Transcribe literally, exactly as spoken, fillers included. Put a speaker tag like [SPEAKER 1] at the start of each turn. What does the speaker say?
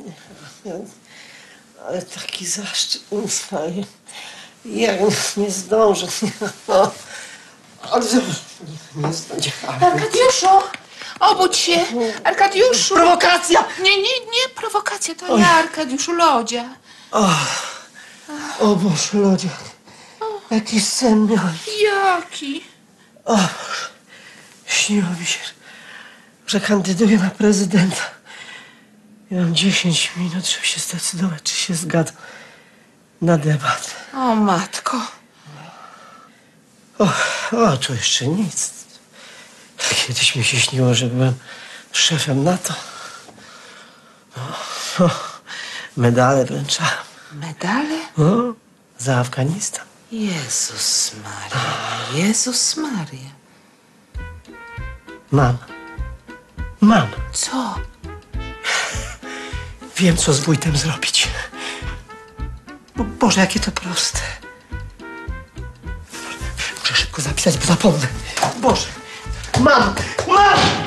[SPEAKER 1] Ale taki zaszczyt mi staje. Ja nie zdążę. No. Ale nie zdążę.
[SPEAKER 2] Arkadiuszu! Obudź się! Arkadiuszu!
[SPEAKER 1] Prowokacja!
[SPEAKER 2] Nie, nie, nie, prowokacja, to ja, Arkadiuszu, Lodzia.
[SPEAKER 1] O, o Boże, Lodzia. Jaki sen miałem.
[SPEAKER 2] Jaki?
[SPEAKER 1] O Boże. Śniło mi się, że kandyduję na prezydenta. Ja mam dziesięć minut, żeby się zdecydować, czy się zgadzam na debatę.
[SPEAKER 2] O, matko.
[SPEAKER 1] O, o, to jeszcze nic. Kiedyś mi się śniło, że byłem szefem NATO. O, o, medale wręczałem.
[SPEAKER 2] Medale?
[SPEAKER 1] O, za Afganistan.
[SPEAKER 2] Jezus Maria, Jezus Maria.
[SPEAKER 1] Mam. Mam.
[SPEAKER 2] Co?
[SPEAKER 1] Wiem, co z wójtem zrobić. Bo, Boże, jakie to proste. Muszę szybko zapisać, bo zapomnę. Boże. Mam! Mam!